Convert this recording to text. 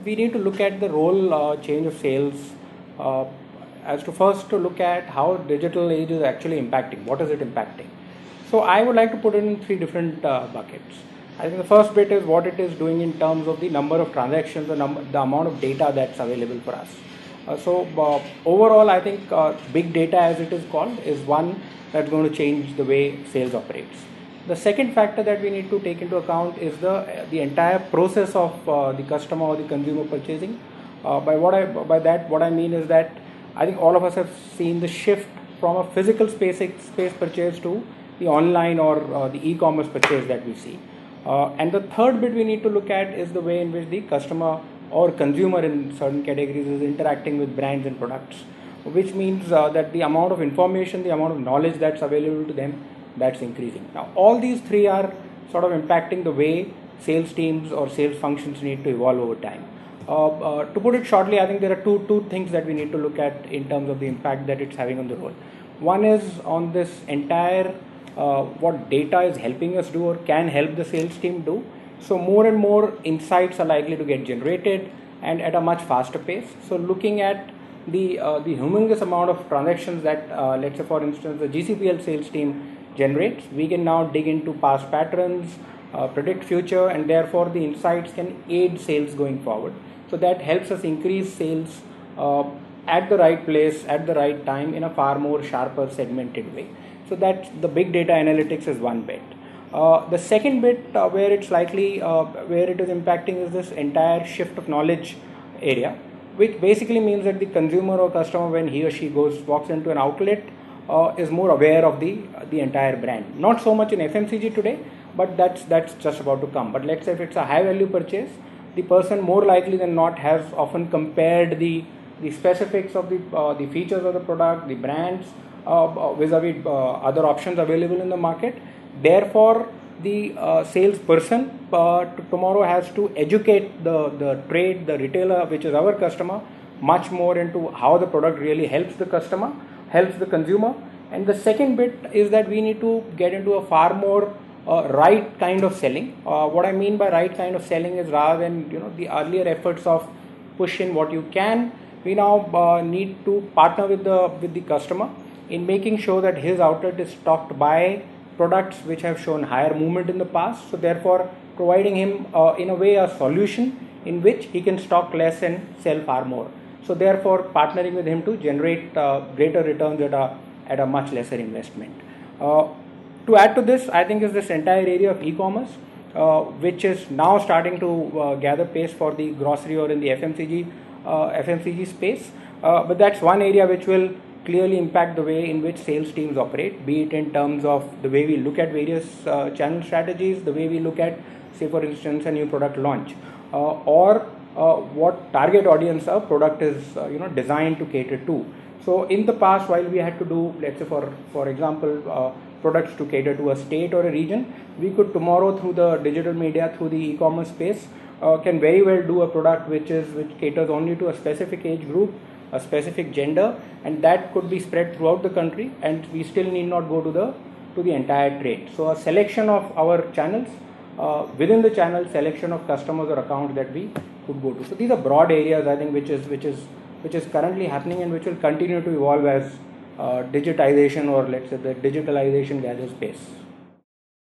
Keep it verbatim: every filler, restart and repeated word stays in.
we need to look at the role uh, change of sales uh, as to first to look at how digital age is actually impacting. What is it impacting? So I would like to put it in three different uh, buckets. I think the first bit is what it is doing in terms of the number of transactions, the, number, the amount of data that's available for us. Uh, so uh, overall, I think uh, big data, as it is called, is one that's going to change the way sales operates. The second factor that we need to take into account is the the entire process of uh, the customer or the consumer purchasing. Uh, by what I by that what I mean is that I think all of us have seen the shift from a physical space space purchase to the online or uh, the e-commerce purchase that we see. Uh, and the third bit we need to look at is the way in which the customer or consumer in certain categories is interacting with brands and products, which means uh, that the amount of information, the amount of knowledge that's available to them, that's increasing. Now, all these three are sort of impacting the way sales teams or sales functions need to evolve over time. Uh, uh, to put it shortly, I think there are two two things that we need to look at in terms of the impact that it's having on the role. One is on this entire uh, what data is helping us do or can help the sales team do. So more and more insights are likely to get generated and at a much faster pace. So looking at the uh, the humongous amount of transactions that uh, let's say for instance the G C P L sales team generates, we can now dig into past patterns, uh, predict future, and therefore the insights can aid sales going forward. So that helps us increase sales uh, at the right place, at the right time, in a far more sharper segmented way. So that's the big data analytics is one bit. Uh, the second bit uh, where it's likely, uh, where it is impacting is this entire shift of knowledge area, which basically means that the consumer or customer, when he or she goes, walks into an outlet, uh, is more aware of the uh, the entire brand. Not so much in F M C G today, but that's that's just about to come. But let's say if it's a high value purchase, the person more likely than not has often compared the the specifics of the uh, the features of the product, the brands, uh, vis-a-vis uh, other options available in the market. Therefore, the uh, salesperson uh, t- tomorrow has to educate the, the trade, the retailer, which is our customer, much more into how the product really helps the customer, helps the consumer. And the second bit is that we need to get into a far more uh, right kind of selling. Uh, what I mean by right kind of selling is rather than you know the earlier efforts of push in what you can, we now uh, need to partner with the with the customer in making sure that his outlet is stocked by products which have shown higher movement in the past. So therefore providing him uh, in a way a solution in which he can stock less and sell far more. So therefore partnering with him to generate uh, greater returns at a at a much lesser investment. Uh, to add to this, I think is this entire area of e-commerce, uh, which is now starting to uh, gather pace for the grocery or in the F M C G uh, F M C G space. Uh, but that's one area which will clearly impact the way in which sales teams operate, be it in terms of the way we look at various uh, channel strategies, the way we look at, say for instance, a new product launch, uh, or uh, what target audience a product is uh, you know designed to cater to. So in the past, while we had to do, let's say for for example, uh, products to cater to a state or a region, we could tomorrow through the digital media, through the e-commerce space, uh, can very well do a product which is which caters only to a specific age group, a specific gender, and that could be spread throughout the country, and we still need not go to the to the entire trade. So a selection of our channels, uh, within the channel, selection of customers or accounts that we could go to. So these are broad areas, I think, which is which is which is currently happening and which will continue to evolve as uh, digitization or let's say the digitalization gathers pace.